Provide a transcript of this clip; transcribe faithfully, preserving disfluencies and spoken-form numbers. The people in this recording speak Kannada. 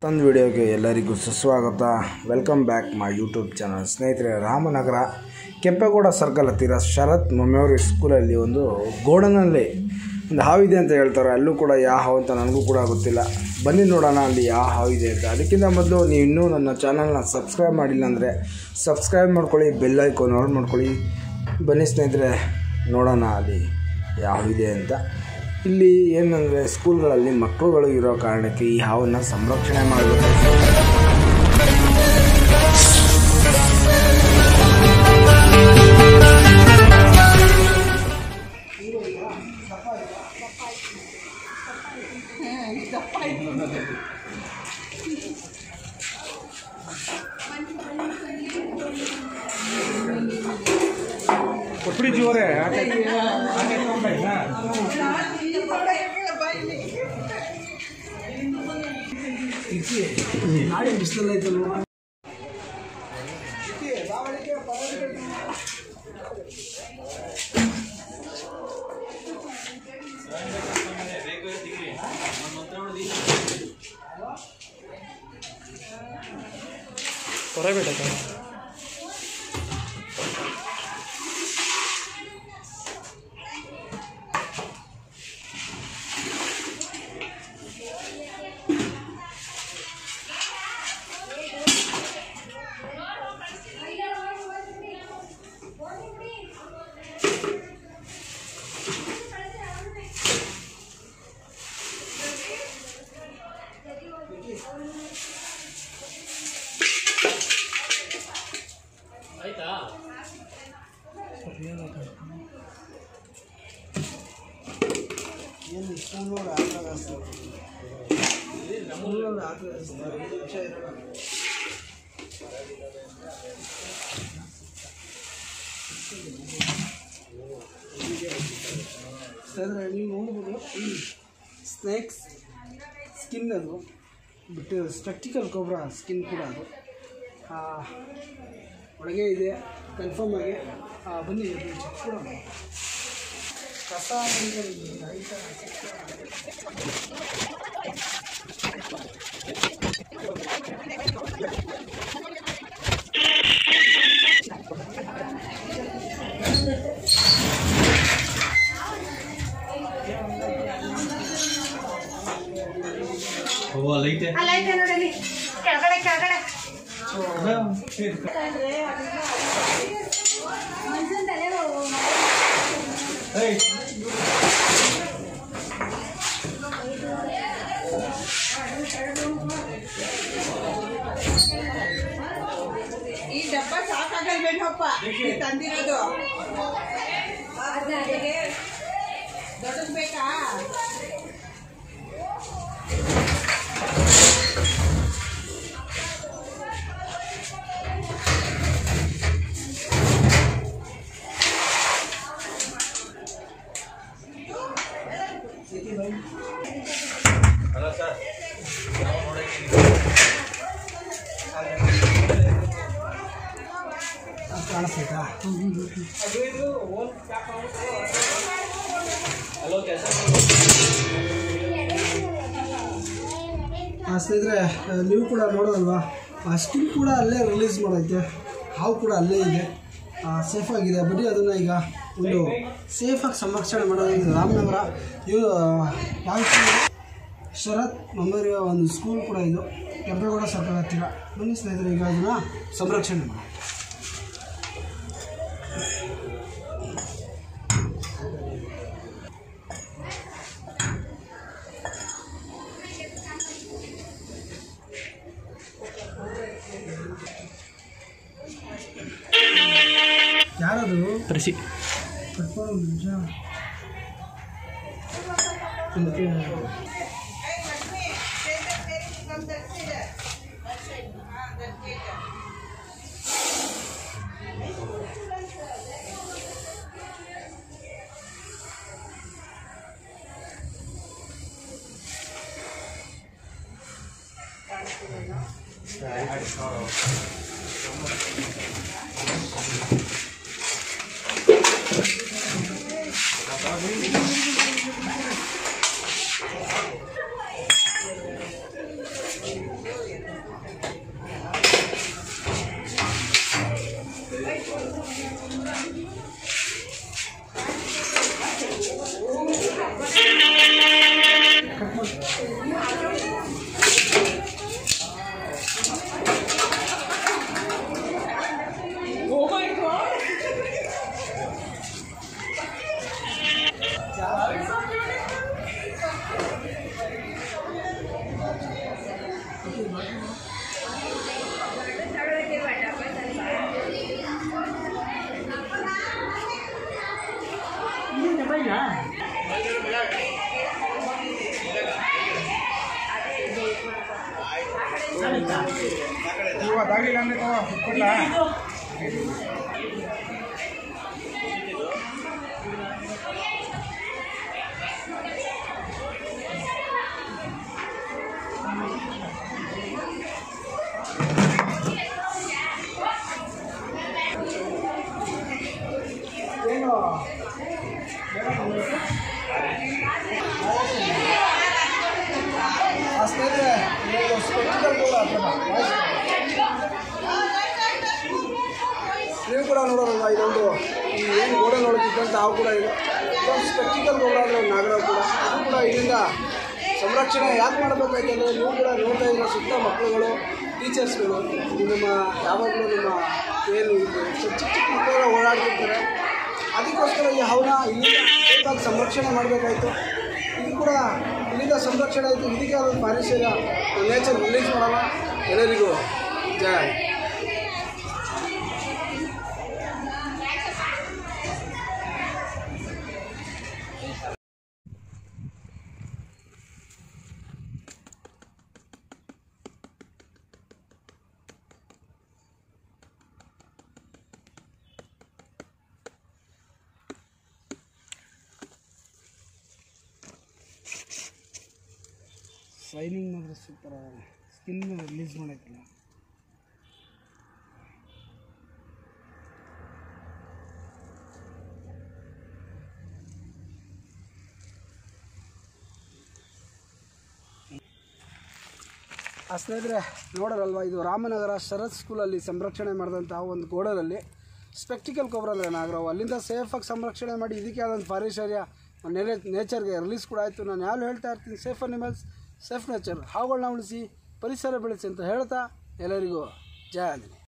ತಂದ ವಿಡಿಯೋಗೆ ಎಲ್ಲರಿಗೂ ಸುಸ್ವಾಗತ. Welcome back my YouTube channel. ಸ್ನೇಹಿತರೆ, ರಾಮನಗರ ಕೆಂಪೇಗೌಡ ಸರ್ಕಲ್ ಹತ್ತಿರ ಶರತ್ ಮೆಮೋರಿಯಲ್ ಸ್ಕೂಲಲ್ಲಿ ಒಂದು ಗೋಡನಲ್ಲಿ ಒಂದು ಹಾವಿದೆ ಅಂತ ಹೇಳ್ತಾರೆ. ಅಲ್ಲೂ ಕೂಡ ಯಾವ ಹಾವು ಅಂತ ನನಗೂ ಕೂಡ ಗೊತ್ತಿಲ್ಲ. ಬನ್ನಿ ನೋಡೋಣ ಅಲ್ಲಿ ಯಾವ ಹಾವಿದೆ ಅಂತ. ಅದಕ್ಕಿಂತ ಮೊದಲು ನೀವು ಇನ್ನೂ ನನ್ನ ಚಾನಲ್ನ ಸಬ್ಸ್ಕ್ರೈಬ್ ಮಾಡಿಲ್ಲ ಅಂದರೆ ಸಬ್ಸ್ಕ್ರೈಬ್ ಮಾಡ್ಕೊಳ್ಳಿ, ಬೆಲ್ ಐಕಾನ್ ಆನ್ ಮಾಡ್ಕೊಳ್ಳಿ. ಬನ್ನಿ ಸ್ನೇಹಿತರೆ, ನೋಡೋಣ ಅಲ್ಲಿ ಯಾವಿದೆ ಅಂತ. ಇಲ್ಲಿ ಏನಂದರೆ, ಸ್ಕೂಲ್ಗಳಲ್ಲಿ ಮಕ್ಕಳುಗಳು ಇರೋ ಕಾರಣಕ್ಕೆ ಈ ಹಾವನ್ನು ಸಂರಕ್ಷಣೆ ಮಾಡಬೇಕು. ಕೊಪ್ಪಡಿ ಜೋರೆ ನಾಳೆ ಬಿಸಿಲಲ್ಲ ಐತಲ್ವ. ಹೊರಬೇಡ ಆಯ್ತಾ. ಏನು ಸ್ಕೂಲಲ್ಲಿ ಆಟ ಸ್ಕೂಲಲ್ಲಿ ಆಟ ಆದರೆ ನೀವು ನೋಡ್ಬೋದು, ಸ್ನೇಕ್ಸ್ ಸ್ಕಿನ್ ಅದು ಬಿಟ್ಟು ಸ್ಪೆಕ್ಟಿಕಲ್ ಕೊಬ್ರಾ ಸ್ಕಿನ್ ಕೂಡ ಅದು ಒಳಗೆ ಇದೆ ಕನ್ಫರ್ಮ್ ಆಗಿ. ಬನ್ನಿ ಚೆಕ್ ಕೊಡೋಣ. ಕಸ ಲೈಟ್ ಲೈಟ್ ನೋಡಿ ಕೆಳಗಡೆ ಕೆಳಗಡೆ ಈ ಡಬ್ಬ ಸಾಕಾಗಲ್ವೇನಪ್ಪ ತಂದಿರೋದು. ದೊಡ್ಡದು ಬೇಕಾ? Hello sir, ಕಾಣಿಸ್ತೈತಾ? ಹಲೋ ಕೆಲಸ ಸ್ನೇಹಿತರೆ, ನೀವು ಕೂಡ ನೋಡೋದಲ್ವಾ, ಆ ಸ್ಕಿನ್ ಕೂಡ ಅಲ್ಲೇ ರಿಲೀಸ್ ಮಾಡೈತೆ, ಹಾವು ಕೂಡ ಅಲ್ಲೇ ಇದೆ, ಸೇಫಾಗಿದೆ. ಬರೀ ಅದನ್ನು ಈಗ ಒಂದು ಸೇಫಾಗಿ ಸಂರಕ್ಷಣೆ ಮಾಡೋದು. ರಾಮನಗರ ಇವು ಯಾವ ಶರತ್ ಮೆಮೋರಿಯಲ್ ಒಂದು ಸ್ಕೂಲ್ ಕೂಡ ಇದು, ಕೆಂಪೇಗೌಡ ಸರ್ಕಲ್ ಹತ್ತಿರ. ಬನ್ನಿ ಸ್ನೇಹಿತರೆ, ಈಗ ಅದನ್ನು ಸಂರಕ್ಷಣೆ ಮಾಡಿ. ಯಾರದು ಕೃಷಿ ಕಟ್ಕೊಂಡು ನಿಜ ಅದಾಗಿಲ್ಲ ಅಂದ್ರೆ ಕೊಡ್ಲ ಏನು ಸ್ನೇಹಿತರೆ ನೀವು ಕೂಡ ನೋಡೋರಲ್ವ ಇದೊಂದು ಏನು ಗೋಡೆ ನೋಡೋದಿದ್ದಂತ ನಾವು ಕೂಡ ಇದೆ ಇದೊಂದು ಸ್ಪೆಕ್ಟಿಕಲ್ ಗೋಡೆ ಅಂದರೆ ನಾಗರಾವ್ ಕೂಡ ಅದು ಕೂಡ ಇದರಿಂದ ಸಂರಕ್ಷಣೆ ಯಾಕೆ ಮಾಡಬೇಕಾಯ್ತು ಅಂದರೆ ನೀವು ಕೂಡ ನೋಡ್ತಾ ಇರೋ ಸುತ್ತ ಮಕ್ಕಳುಗಳು ಟೀಚರ್ಸ್ಗಳು ನಿಮ್ಮ ಯಾವಾಗಲೂ ನಿಮ್ಮ ಏನು ಚಿಕ್ಕ ಚಿಕ್ಕ ಮಕ್ಕಳೆಲ್ಲ ಓಡಾಡ್ತಿರ್ತಾರೆ ಅದಕ್ಕೋಸ್ಕರ ಈ ಹವನ ಇಲ್ಲಿಂದ ಸಂರಕ್ಷಣೆ ಮಾಡಬೇಕಾಯ್ತು ಇದು ಕೂಡ ಇಲ್ಲಿಂದ ಸಂರಕ್ಷಣೆ ಆಯಿತು ಇದಕ್ಕೆ ಆದ ಪರಿಸರ ನೇಚರ್ ರಿಲೀಸ್ ಮಾಡೋಣ ಎಲ್ಲರಿಗೂ ಜಯ ಶೈನಿಂಗ್ ಮಾತ್ರ ಸೂಪರ್ ಸ್ಕಿನ್ ರಿಲೀಸ್ ಮಾಡೈತಿಲ್ಲ ಆ ಸ್ನೇಹಿತರೆ ನೋಡೋರಲ್ವ ಇದು ರಾಮನಗರ ಶರತ್ ಸ್ಕೂಲಲ್ಲಿ ಸಂರಕ್ಷಣೆ ಮಾಡಿದಂಥ ಒಂದು ಗೋಡರಲ್ಲಿ ಸ್ಪೆಕ್ಟಿಕಲ್ ಕೊಬ್ಬರ ಅಂದರೆ ನಾಗರಾವ್ ಅಲ್ಲಿಂದ ಸೇಫಾಗಿ ಸಂರಕ್ಷಣೆ ಮಾಡಿ ಇದಕ್ಕೆ ಆದಂಥ ಪರಿಸರ ನೇಚರ್ಗೆ ರಿಲೀಸ್ ಕೂಡ ಆಯಿತು. ನಾನು ಯಾರು ಹೇಳ್ತಾ ಇರ್ತೀನಿ ಸೇಫ್ ಅನಿಮಲ್ಸ್ ಸೇಫ್ ನೇಚರ್, ಹಾವುಗಳನ್ನ ಉಳಿಸಿ ಪರಿಸರ ಬೆಳೆಸಿ ಅಂತ ಹೇಳ್ತಾ ಎಲ್ಲರಿಗೂ ಜಯ ಆಂಜನೇಯ.